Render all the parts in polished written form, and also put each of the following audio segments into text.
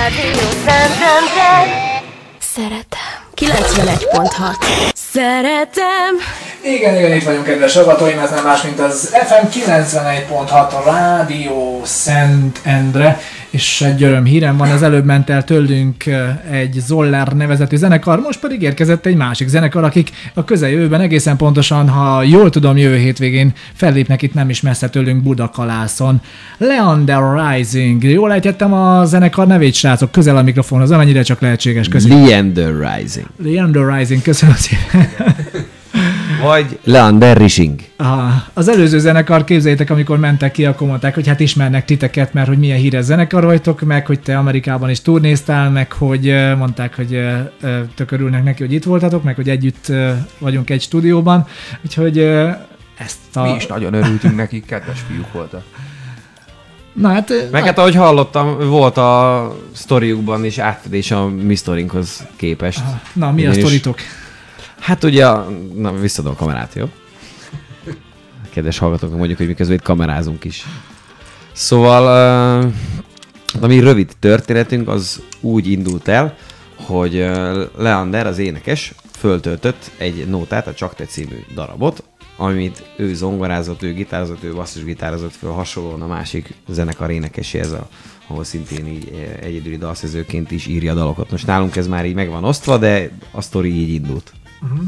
Rádió Szentendre. Szeretem. 91.6. Szeretem. Igen, itt vagyunk, kedves hallgatóim, ez nem más, mint az FM 91.6 Rádió Szentendre, és egy örömhírem van, az előbb ment el tőlünk egy Zoller nevezetű zenekar, most pedig érkezett egy másik zenekar, akik a közeljövőben egészen pontosan, ha jól tudom, jövő hétvégén fellépnek itt nem is messze tőlünk Budakalászon. Leander Rising, jól ejtettem a zenekar nevét, srácok, közel a mikrofonhoz, amennyire csak lehetséges. Köszönöm. Leander Rising, köszönöm szépen. Vagy Leander Rising. Az előző zenekar, képzeljétek, amikor mentek ki, akkor mondták, hogy hát ismernek titeket, mert hogy milyen híres zenekar vagytok, meg hogy te Amerikában is turnéztál, meg hogy mondták, hogy tök örülnek neki, hogy itt voltatok, meg hogy együtt vagyunk egy stúdióban, úgyhogy Mi is nagyon örültünk nekik, kedves fiúk voltak. Na hát... Meg hát ahogy hallottam, volt a sztoriukban is átfedés a mi sztorinkhoz képest. Na, mi a sztoritok? Hát ugye, visszadom a kamerát, jó? Kedves hallgatóknak mondjuk, hogy miközben itt kamerázunk is. Szóval, a mi rövid történetünk az úgy indult el, hogy Leander, az énekes, föltöltött egy nótát, a Csak te című darabot, amit ő zongorázott, ő gitározott, ő basszusgitározott föl hasonlóan a másik zenekar énekeséhez, ahol szintén így egyedüli dalszerzőként is írja dalokat. Most nálunk ez már így meg van osztva, de a sztori így indult. Uh-huh.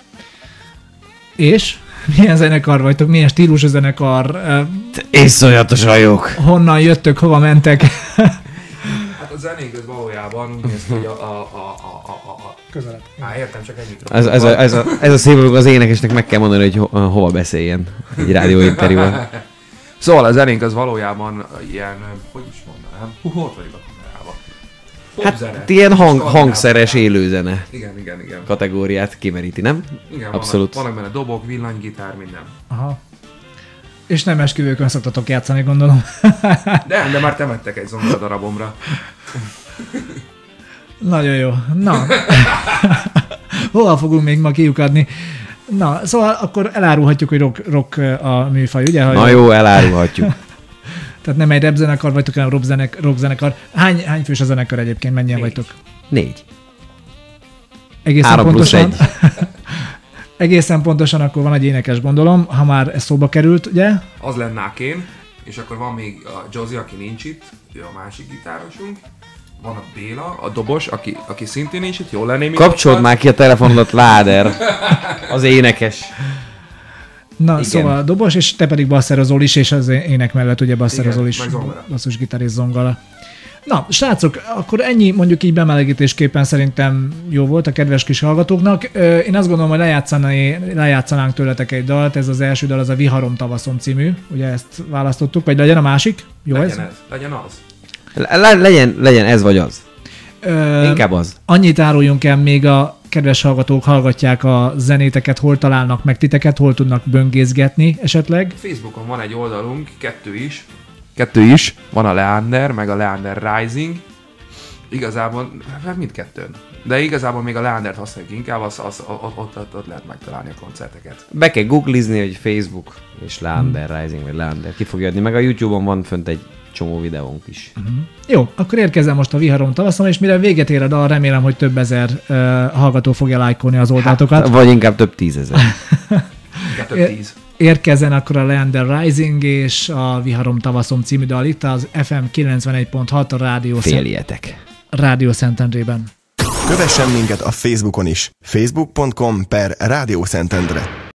És? Milyen zenekar vagytok? Milyen stílusú zenekar? Iszonyatosan jók! Honnan jöttök? Hova mentek? Hát a zenénk az valójában úgy néz ki, hogy Közelebb. Értem, csak együtt. Ez a szép, az énekesnek meg kell mondani, hogy hova beszéljen egy rádióinterjúban. Szóval a zenénk az valójában ilyen, hogy is mondanám, ott vagyok a kamerában. Hát ilyen hangszeres élőzene. Igen. Kategóriát kimeríti, nem? Igen, abszolút. Vannak benne dobok, villanygitár, minden. Aha. És nem esküvőkön szoktatok játszani, gondolom. De már temettek egy zongora darabomra. Nagyon jó. Na. Hova fogunk még ma kiukadni? Na, szóval akkor elárulhatjuk, hogy rock a műfaj, ugye? Na jó, elárulhatjuk. Tehát nem egy rap zenekar vagytok, hanem rock zenekar. Hány fős a zenekar egyébként? Mennyien vagytok? 4. Egészen 3 pontosan. + 1. Egészen pontosan akkor van egy énekes, gondolom, ha már ez szóba került, ugye? Az lennák én, és akkor van még a Josie, aki nincs itt, ő a másik gitárosunk. Van a Béla, a dobos, aki szintén nincs itt, jól lenné. Kapcsold már ki a telefonodat, Láder, az énekes. Na, igen. Szóval a dobos, és te pedig basszerozol is, és az ének mellett ugye basszerozol is. Basszusgitár és zongora. Na, srácok, akkor ennyi mondjuk így bemelegítésképpen szerintem jó volt a kedves kis hallgatóknak. Én azt gondolom, hogy lejátszanánk tőletek egy dalt, ez az első dal, az a Viharom tavaszom című, ugye ezt választottuk, vagy legyen a másik? Jó legyen ez? Legyen az. Legyen ez vagy az. Inkább az. Annyit áruljunk el, még a kedves hallgatók hallgatják a zenéteket, hol találnak meg titeket, hol tudnak böngészgetni esetleg. Facebookon van egy oldalunk, kettő is, van a Leander, meg a Leander Rising. Igazából, mindkettőn. De igazából még a Leandert használjuk inkább, ott lehet megtalálni a koncerteket. Be kell googlizni, hogy Facebook és Leander Rising, vagy Leander ki fogja adni, meg a YouTube-on van fönt egy csomó videónk is. Uh-huh. Jó, akkor érkezzen most a Viharom tavaszom, és mire véget ér a dal, remélem, hogy több ezer hallgató fogja lájkolni az oldalatokat. Hát, vagy inkább több 10 000. Több 10. Érkezzen akkor a Leander Rising és a Viharom tavaszom című dal itt az FM 91.6 a Rádió Szentendrében. Kövessen minket a Facebookon is. facebook.com/Rádió Szentendre.